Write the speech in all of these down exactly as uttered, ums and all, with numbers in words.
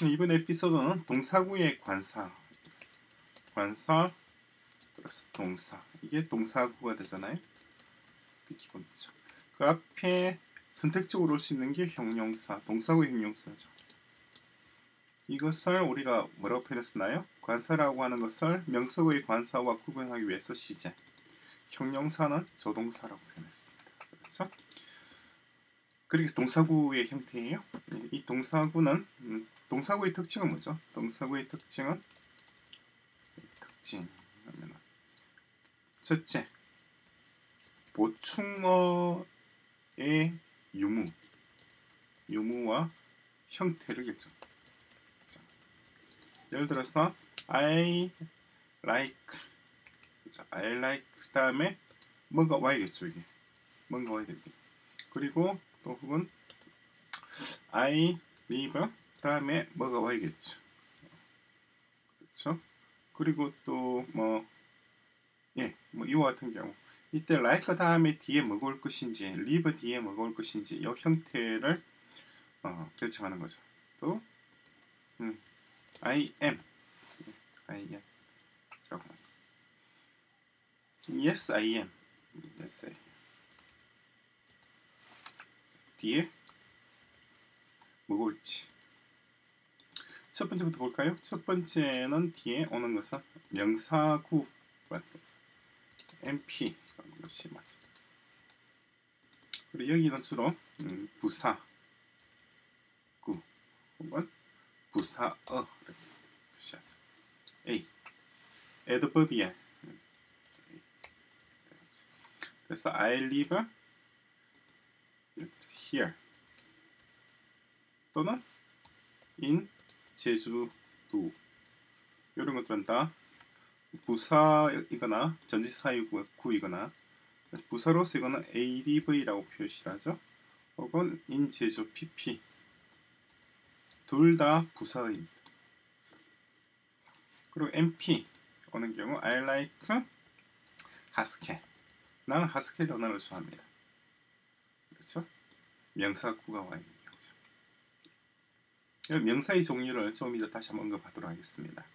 이번 에피소드는 동사구의 관사, 관사 플러스 동사, 이게 동사구가 되잖아요. 기본이죠. 그 앞에 선택적으로 올 수 있는 게 형용사, 동사구의 형용사죠. 이것을 우리가 뭐라고 표현했었나요? 관사라고 하는 것을 명사구의 관사와 구분하기 위해서 시제, 형용사는 조동사라고 표현했습니다. 그렇죠? 그리고 동사구의 형태예요. 이 동사구는 음, 동사구의 특징은 뭐죠? 동사구의 특징은 특징 하면 첫째, 보충어의 유무, 유무와 형태를 결정. 예를 들어서 I like, 그렇죠? I like 그 다음에 뭔가 와야겠죠. 이게 뭔가 와야 되겠죠. 그리고 또 혹은 I live 그 다음에 뭐가 와야겠죠. 그렇죠? 그리고 또 뭐 예, 뭐 이와 같은 경우 이때 like 다음에 뒤에 뭐가 올 것인지, live 뒤에 뭐가 올 것인지 이 형태를 어, 결정하는 거죠. 또 음, I am, I am 라고 yes, I am, yes, I am. 뒤에 뭐가 올지. 첫 번째부터 볼까요? 첫 번째는 뒤에 오는 것은 명사구 엠피라는 것이 맞습니다. 그리고 여기는 주로 음, 부사구 혹은 부사어 이렇게 표시하죠. A, adverbial. 그래서 I live here 또는 in 제주도 이런 것들은 다 부사이거나 전치사구이거나 부사로 쓰거나 에이디브이라고 표시하죠. 혹은 in 제주 pp 둘 다 부사입니다. 그리고 엠피 오는 경우 I like 하스켈, 나는 하스켈 언어를 좋아합니다. 그렇죠? 명사구가 와 있는 경우죠. 명사의 종류를 좀 이따 다시 한번 언급하도록 하겠습니다.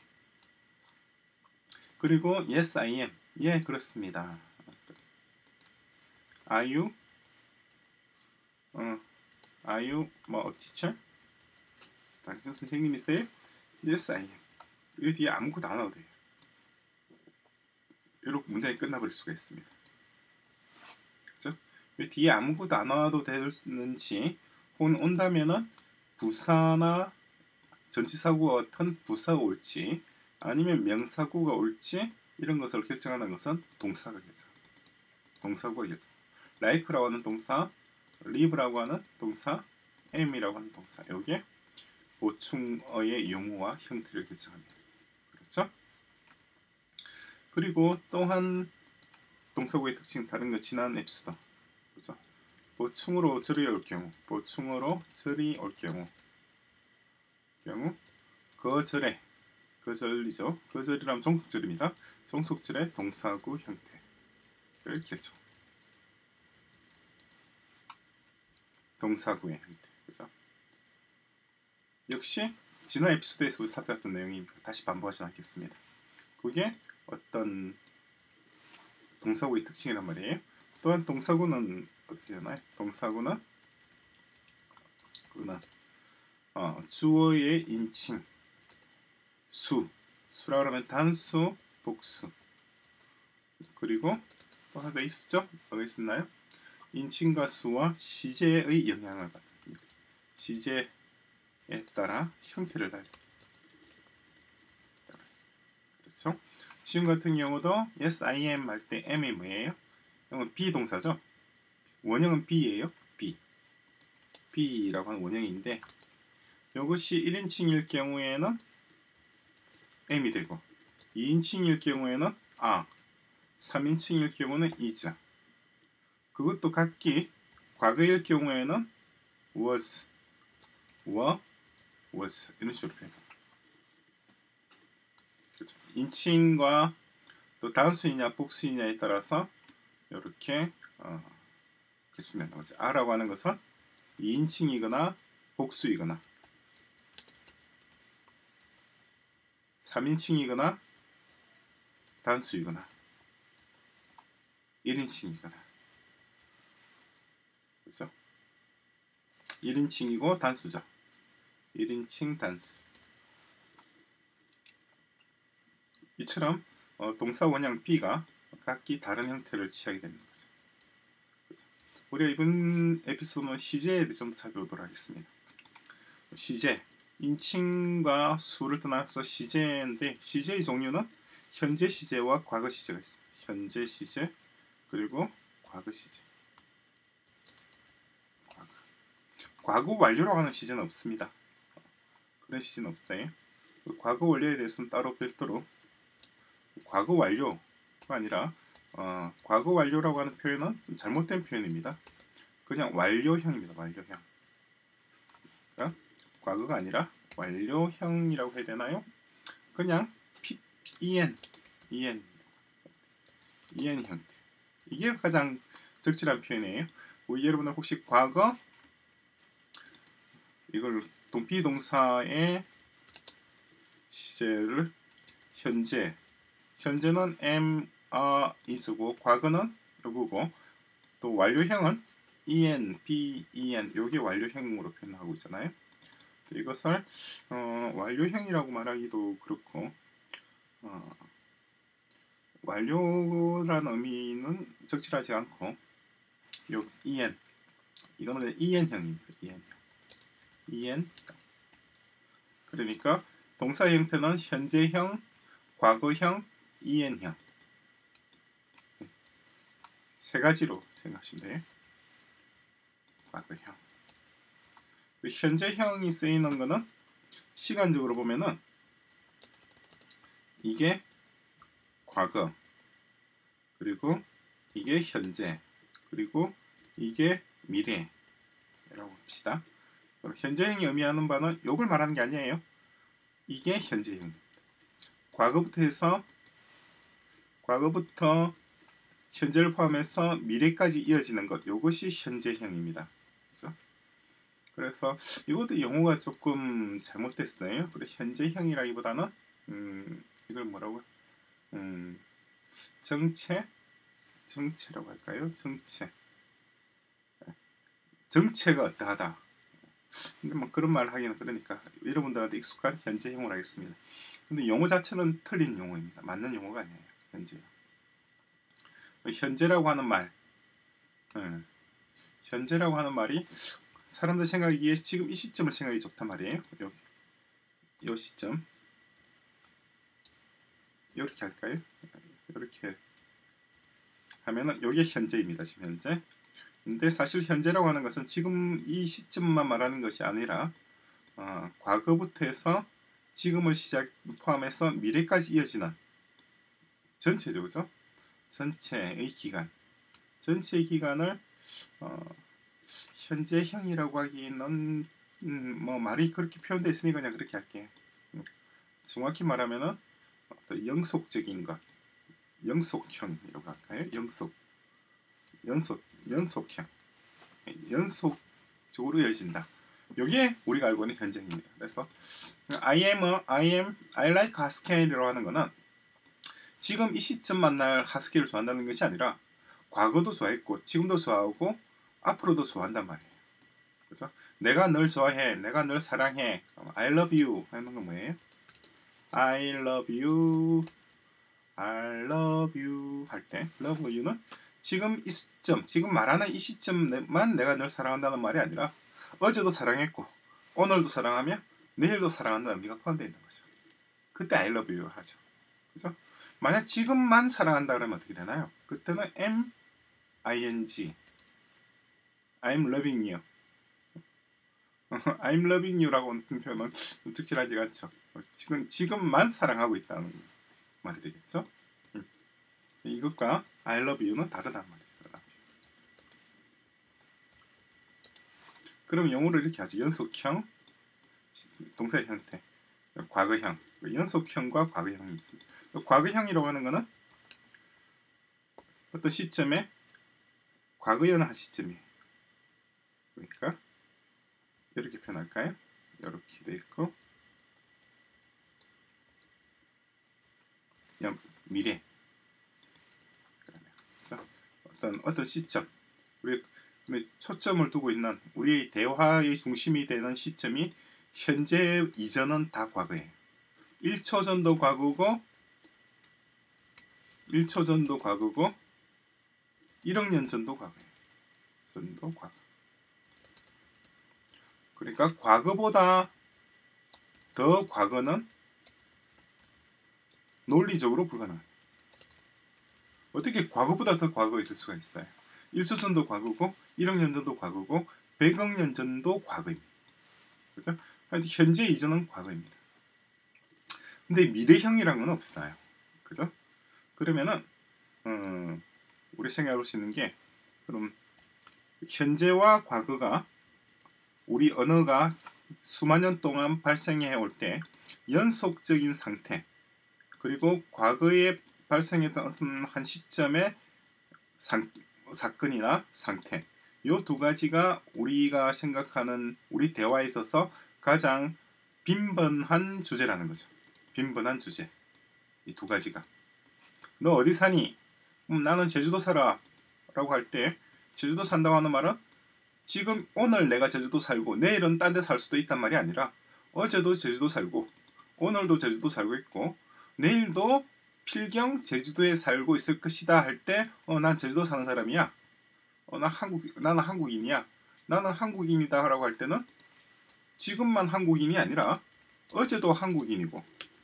그리고 yes, I am. 예, 그렇습니다. Are you? 어, are you 뭐 a teacher? 당신 선생님이세요? Yes, I am. 이 뒤에 아무것도 안 와도 돼요. 이렇게 문장이 끝나버릴 수가 있습니다. 그렇죠? 이 뒤에 아무것도 안 와도 되는지 혹은 온다면은 부사나 전치사구와 같은 부사가 올지 아니면 명사구가 올지 이런 것을 결정하는 것은 동사가 결정. 동사구가 결정. like라고 하는 동사, live라고 하는 동사, am이라고 하는 동사. 여기에 보충어의 유무와 형태를 결정합니다. 그렇죠? 그리고 또한 동사구의 특징 다른 것 지난 에피소드. 그렇죠? 보충으로 절이 올 경우, 보충어로 절이 올 경우, 경우 거절에 거절이죠. 거절이라면 종속절입니다. 종속절의 동사구 형태를 결정. 동사구의 형태, 그죠? 역시 지난 에피소드에서 살펴봤던 내용이니까 다시 반복하지 않겠습니다. 그게 어떤 동사구의 특징이란 말이에요. 또한 동사구는 어떻게 되나요? 동사구는 그는 어, 주어의 인칭 수, 수라고 하면 단수, 복수. 그리고 또 하나 더 있었죠? 뭐가 있었나요? 인칭과 수와 시제의 영향을 받습니다. 시제에 따라 형태를 달리. 그렇죠? 시험 같은 경우도 yes, I am 할 때 am이 뭐예요? 이건 비동사죠? 원형은 be예요. be. be라고 하는 원형인데 이것이 일 인칭일 경우에는 am이 되고 이 인칭일 경우에는 are, 삼 인칭일 경우는 is. 그것도 각기 과거일 경우에는 was, were, was 이런 식으로 표현합니다. 그렇죠. 인칭과 또 단수이냐 복수이냐에 따라서 이렇게 어, 결정된다고 하죠. a라고 하는 것은 이 인칭이거나 복수이거나 삼 인칭이거나 단수이거나 일 인칭이거나, 그렇죠? 일 인칭이고 단수죠. 일 인칭 단수. 이처럼 어, 동사 원형 B가 각기 다른 형태를 취하게 되는 거죠. 그렇죠? 우리가 이번 에피소드는 시제에 대해 좀 더 살펴보도록 하겠습니다. 시제, 인칭과 수를 떠나서 시제인데, 시제의 종류는 현재 시제와 과거 시제가 있습니다. 현재 시제 그리고 과거 시제. 과거, 과거 완료라고 하는 시제는 없습니다. 그런 시제는 없어요. 과거 완료에 대해서는 따로 별도로, 과거 완료가 아니라 어, 과거 완료라고 하는 표현은 좀 잘못된 표현입니다. 그냥 완료형입니다. 완료형. 그러니까 과거가 아니라 완료형이라고 해야 되나요? 그냥 P, en, en, en 형태. 이게 가장 적절한 표현이에요. 우리 여러분들 혹시 과거, 이걸 비동사의 시제를 현재, 현재는 am, are, is고, 과거는 요거고, 또 완료형은 en, ben, 요게 완료형으로 표현하고 있잖아요. 이것을 어, 완료형이라고 말하기도 그렇고, 어, 완료라는 의미는 적절하지 않고, 요 en, 이거는 en형입니다. en형. en. 그러니까 동사 형태는 현재형, 과거형, en형. 세 가지로 생각하시면 돼요. 과거형. 현재형이 쓰이는 거는 시간적으로 보면은 이게 과거, 그리고 이게 현재, 그리고 이게 미래라고 합시다. 현재형이 의미하는 바는 요걸 말하는 게 아니에요. 이게 현재형입니다. 과거부터 해서 과거부터 현재를 포함해서 미래까지 이어지는 것, 요것이 현재형입니다. 그렇죠? 그래서 이것도 용어가 조금 잘못됐어요. 그래 현재형이라기보다는 음, 이걸 뭐라고? 음, 정체, 정체라고 할까요? 정체, 정체가 어떠하다. 근데 뭐 그런 말을 하기는 그러니까 여러분들한테 익숙한 현재형을 하겠습니다. 근데 용어 자체는 틀린 용어입니다. 맞는 용어가 아니에요. 현재. 현재라고 하는 말, 음, 현재라고 하는 말이 사람들 생각하기에 지금 이 시점을 생각이 좋단 말이에요. 여기, 이 시점, 이렇게 할까요? 이렇게 하면은 이게 현재입니다. 지금 현재. 근데 사실 현재라고 하는 것은 지금 이 시점만 말하는 것이 아니라 어, 과거부터 해서 지금을 시작 포함해서 미래까지 이어지는 전체죠, 그죠? 전체의 기간, 전체의 기간을 어, 현재형이라고 하기는 음, 뭐 말이 그렇게 표현되어 있으니까 그냥 그렇게 할게. 음, 정확히 말하면은 어떤 영속적인 것, 영속형이라고 할까요? 영속, 연속, 연속형, 연속적으로 이어진다. 이게 우리가 알고 있는 현재입니다. 그래서 I am, a, I am, I like 하스케이라고 하는 거는 지금 이 시점만 날 하스키를 좋아한다는 것이 아니라 과거도 좋아했고 지금도 좋아하고 앞으로도 좋아한단 말이에요. 그래서 내가 널 좋아해, 내가 널 사랑해, I love you 하는 건 뭐예요? I love you, I love you 할 때 love you는 지금 이 시점, 지금 말하는 이 시점만 내가 널 사랑한다는 말이 아니라 어제도 사랑했고 오늘도 사랑하며 내일도 사랑한다는 의미가 포함되어 있는 거죠. 그때 I love you 하죠. 그죠? 만약 지금만 사랑한다 그러면 어떻게 되나요? 그때는 am, ing, I'm loving you, I'm loving you라고 하는 표현은 적절하지가 않죠. 지금, 지금만 사랑하고 있다는 말이 되겠죠? 음. 이것과 I love you는 다르다는 말이죠. 그럼 영어로 이렇게 하죠. 연속형, 동사의 형태, 과거형, 연속형과 과거형이 있습니다. 과거형이라고 하는 것은 어떤 시점에 과거에 한 시점이에요. 그러니까 이렇게 표현할까요? 이렇게 돼 있고 미래. 그래서 어떤 어떤 시점, 우리 초점을 두고 있는 우리 대화의 중심이 되는 시점이 현재 이전은 다 과거예요. 일 초 전도 과거고 일 초 전도 과거고 일억 년 전도 과거예요. 전도 과거. 그러니까 과거보다 더 과거는 논리적으로 불가능해요. 어떻게 과거보다 더 과거가 있을 수가 있어요? 일 초 전도 과거고 일억 년 전도 과거고 백억 년 전도 과거입니다. 그죠? 현재 이전은 과거입니다. 근데 미래형이라는 건 없어요. 그죠? 그러면은 음, 우리 생각할 수 있는 게, 그럼 현재와 과거가 우리 언어가 수만 년 동안 발생해 올 때 연속적인 상태, 그리고 과거에 발생했던 어떤 한 시점의 상, 사건이나 상태, 이 두 가지가 우리가 생각하는 우리 대화에 있어서 가장 빈번한 주제라는 거죠. 빈번한 주제. 이 두 가지가. 너 어디 사니? 음, 나는 제주도 살아. 라고 할 때 제주도 산다고 하는 말은 지금 오늘 내가 제주도 살고 내일은 딴 데 살 수도 있단 말이 아니라 어제도 제주도 살고 오늘도 제주도 살고 있고 내일도 필경 제주도에 살고 있을 것이다 할 때 어, 난 제주도 사는 사람이야. 어, 난 한국, 나는 한국인이야. 나는 한국인이다 라고 할 때는 지금만 한국인이 아니라 어제도 한국인이고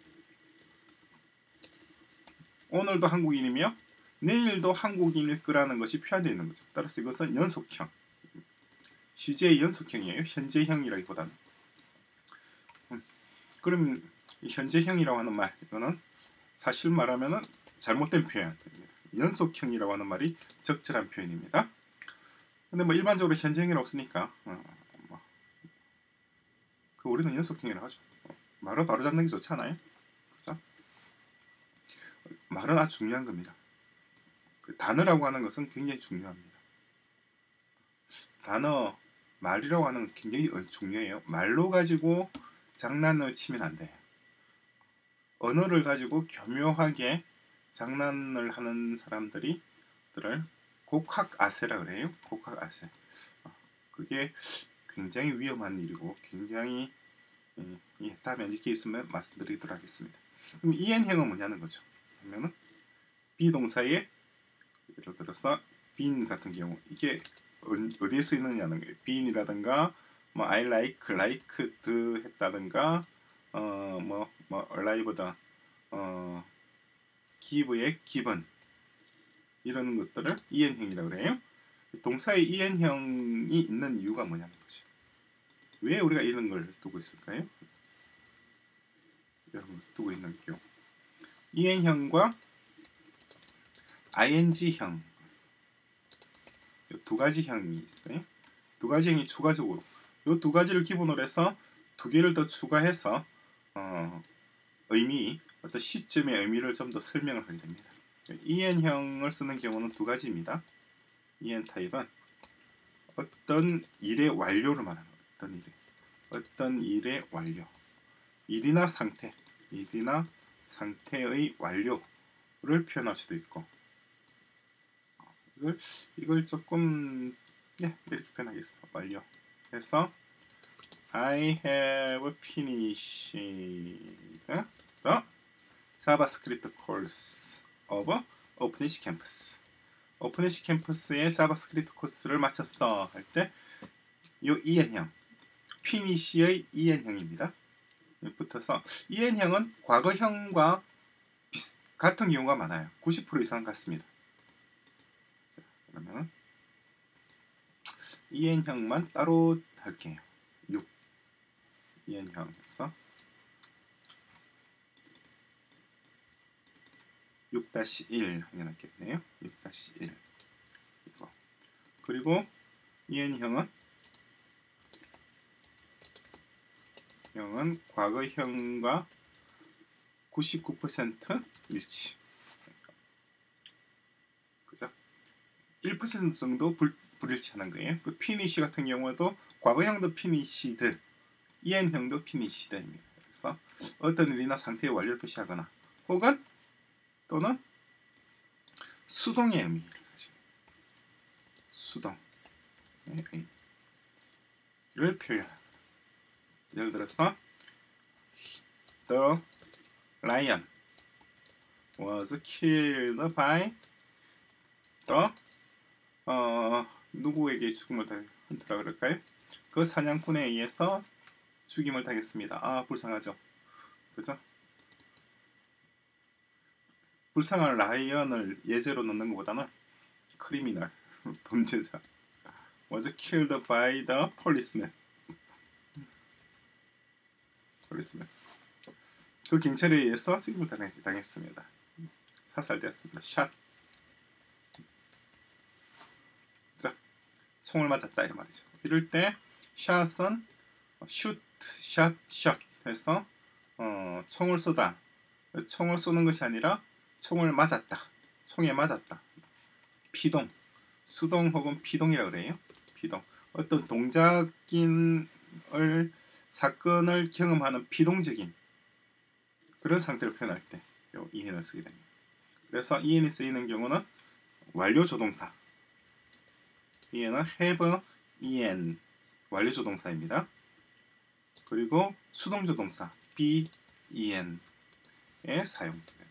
오늘도 한국인이며 내일도 한국인일 거라는 것이 표현되어 있는 거죠. 따라서 이것은 연속형, 시제의 연속형이에요. 현재형이라기보다는. 음, 그럼 현재형이라고 하는 말, 이거는 사실 말하면은 잘못된 표현입니다. 연속형이라고 하는 말이 적절한 표현입니다. 근데 뭐 일반적으로 현재형이라고 쓰니까 어, 뭐, 그 우리는 연속형이라고 하죠. 어, 말을 바로 잡는 게 좋잖아요. 그렇죠? 말은 아주 중요한 겁니다. 그 단어라고 하는 것은 굉장히 중요합니다. 단어, 말이라고 하는 건 굉장히 중요해요. 말로 가지고 장난을 치면 안 돼요. 언어를 가지고 교묘하게 장난을 하는 사람들이 들을 곡학아세라 그래요. 곡학아세. 그게 굉장히 위험한 일이고 굉장히 예, 다음에 이렇게 있으면 말씀드리도록 하겠습니다. 그럼 이엔형은 뭐냐는 거죠. 그러면은 비동사의 예를 들어서 been 같은 경우 이게 어디에 쓰이느냐는 거예요. bean이라든가 뭐 I like, liked 했다든가 어 뭐 뭐 arrived, 어 give의 given 이런 것들을 이엔형이라고 그래요. 동사의 이엔형이 있는 이유가 뭐냐는 거죠. 왜 우리가 이런 걸 두고 있을까요? 여러분 두고 있는 경우 이엔형과 아이엔지형 두 가지 형이 있어요. 두 가지 형이 추가적으로 이 두 가지를 기본으로 해서 두 개를 더 추가해서 어, 의미, 어떤 시점의 의미를 좀 더 설명을 하게 됩니다. 이엔형을 쓰는 경우는 두 가지입니다. 이엔 타입은 어떤 일의 완료를 말하는 거예요. 어떤 일의 어떤 일의 완료, 일이나 상태, 일이나 상태의 완료를 표현할 수도 있고, 이걸 이걸 조금 네, 이렇게 표현하겠습니다. 완료. 그래서 I have finished the JavaScript course of 오픈에이시 캠퍼스. 오픈에이시 캠퍼스의 자바스크립트 코스를 마쳤어 할 때 이 이엔형, finish의 이엔형입니다. 붙어서 이엔형은 과거형과 비슷, 같은 경우가 많아요. 구십 퍼센트 이상 같습니다. 자, 그러면 이엔형만 따로 할게요. 육 이엔형에서 육 일 확인하겠네요. 육 일 이거. 그리고 이엔형은 형은 과거형과 구십구 퍼센트 일치. 그죠? 일 퍼센트 정도 불, 불일치하는 거예요. 그 피니시 같은 경우도 과거형도 피니시드, 이엔형도 피니시드입니다. 그래서 어떤 일이나 상태의 완료를 표시하거나 혹은 또는 수동의 의미를 가지고 수동의 의미를 표현합니다. 예를 들어서 The lion was killed by the 어, 누구에게 죽음을 당했더라 그럴까요? 그 사냥꾼에 의해서 죽임을 당했습니다. 아, 불쌍하죠. 그죠? 불쌍한 라이언을 예제로 넣는 것보다는 크리미널, 범죄자 was killed by the policeman. policeman. 그 경찰에 의해서 죽임을 당했습니다. 사살되었습니다. 샷. 자, 총을 맞았다 이 말이죠. 이럴 때 샷은 shoot, shot, shot 해서 어, 총을 쏘다. 총을 쏘는 것이 아니라 총을 맞았다. 총에 맞았다. 피동, 수동 혹은 피동이라고 그래요. 피동. 어떤 동작인을 사건을 경험하는 피동적인 그런 상태를 표현할 때 이엔을 쓰게 됩니다. 그래서 이엔이 쓰이는 경우는 완료 조동사. 이엔은 have en 완료 조동사입니다. 그리고 수동 조동사 be en에 사용됩니다.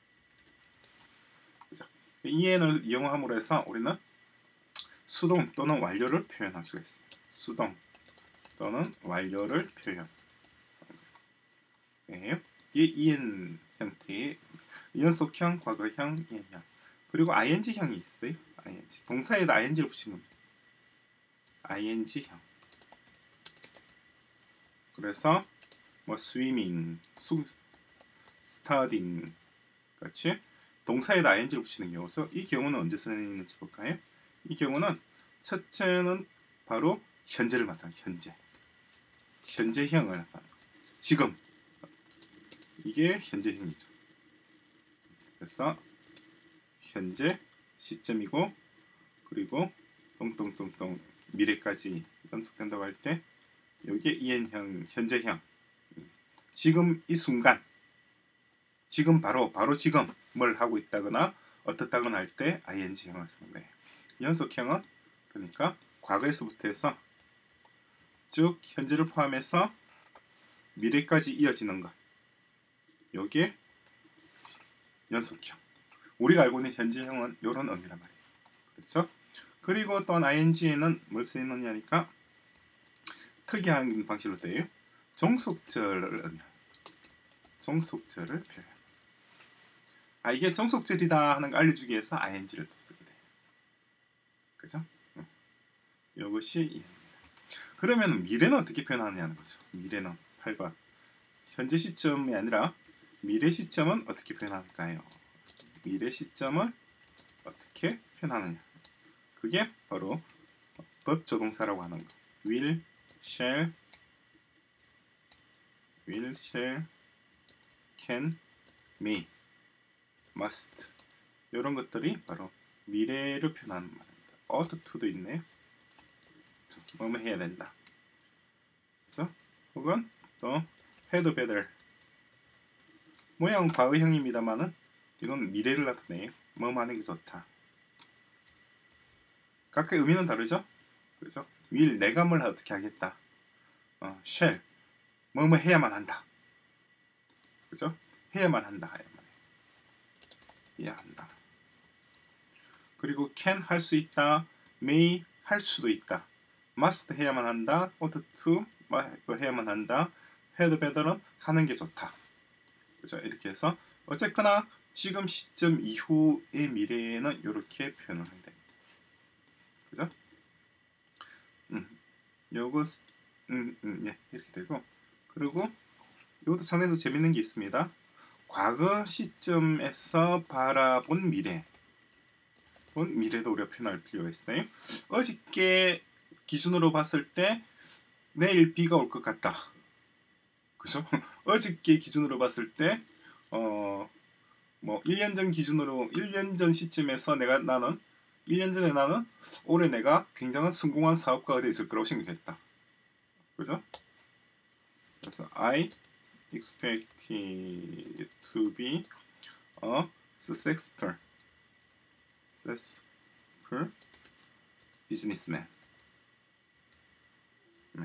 그죠? en을 이용함으로 해서 우리는 수동 또는 완료를 표현할 수가 있습니다. 수동 또는 완료를 표현. 네. 이 en 형태의 연속형, 과거형, 이엔형. 그리고 ing형이 있어요. ing. 동사에다 ing를 붙이면 ing형. 그래서 뭐 swimming, 수, studying 같이 동사에다 ing를 붙이는 경우서 이 경우는 언제 쓰이는지 볼까요? 이 경우는 첫째는 바로 현재를 나타내는 현재. 현재형을 나타내는 지금. 이게 현재형이죠. 그래서 현재 시점이고 그리고 똥똥똥똥 미래까지 연속된다고 할 때 여기에 이엔형 현재형 지금 이 순간 지금 바로 바로 지금을 하고 있다거나 어떻다거나 할 때 ing형을 쓰는 거예요. 연속형은 그러니까 과거에서부터 해서 쭉 현재를 포함해서 미래까지 이어지는 것 여기에 연속형. 우리가 알고 있는 현재형은 이런 의미란 말이에요. 그렇죠? 그리고 또한 ing에는 뭘 쓰이느냐니까 특이한 방식으로 돼요. 종속절 종속절을 표현. 아 이게 종속절이다 하는 걸 알려주기 위해서 ing를 또 쓰게 돼요. 그죠? 응. 이것이 이해입니다. 그러면 미래는 어떻게 표현하느냐는 거죠. 미래는 팔 번. 현재 시점이 아니라 미래 시점은 어떻게 표현할까요? 미래 시점을 어떻게 표현하느냐. 그게 바로 법조동사라고 하는 거. will, shall, will, shall, can, may, must 이런 것들이 바로 미래를 표현하는 말입니다. ought to도 있네요. 뭐뭐 해야 된다. 그렇죠? 혹은 또 had better 모양은 과거형입니다만은 이건 미래를 나타내요. 뭐 하는 게 좋다. 각각 의미는 다르죠? 그렇죠? will 내가 뭘 어떻게 하겠다. 어, shall 뭐뭐 해야만 한다. 그렇죠? 해야만 한다. 해야 한다. 그리고 can 할 수 있다. may 할 수도 있다. must 해야만 한다. ought to 해야만 한다. had better는 하는 게 좋다. 그죠? 이렇게 해서 어쨌거나 지금 시점 이후의 미래에는 이렇게 표현을 해야 됩니다. 그죠? 음, 요거 음, 음, 예, 이렇게 되고 그리고 이것도 상당히 재밌는 게 있습니다. 과거 시점에서 바라본 미래 본 미래도 우리가 표현할 필요가 있어요. 어저께 기준으로 봤을 때 내일 비가 올 것 같다. 그죠? 어저께 기준으로 봤을 때 어, 뭐 일 년 전 기준으로 일 년 전 시점에서 내가 나는 일 년 전에 나는 올해 내가 굉장한 성공한 사업가가 되어 있을 거라고 생각했다. 그죠? 그래서 I expected to be a successful, successful businessman. 네.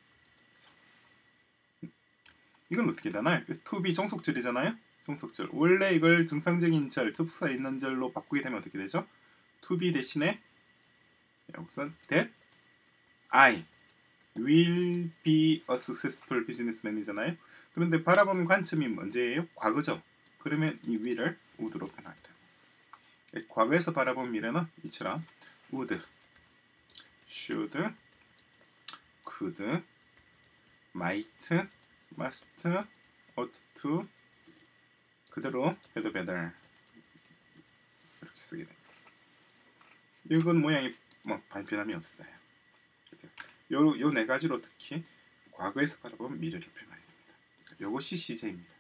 이건 어떻게 되나요? to be 종속절이잖아요. 종속절. 원래 이걸 정상적인 절, 접수사 있는 절로 바꾸게 되면 어떻게 되죠? to be 대신에 여기서 that I will be a successful businessman이잖아요. 그런데 바라보는 관점이 언제예요? 과거죠. 그러면 이 will을 would로 변합니다. 과거에서 바라본 미래는 이처럼 would, should, could, might, must, ought to 그대로 해도 better 이렇게 쓰게 됩니다. 이건 모양이 뭐 변함이 없어요. 그렇죠? 요 요 네 가지로 특히 과거에서 바라본 미래를 표현하게 됩니다. 요것이 시제입니다.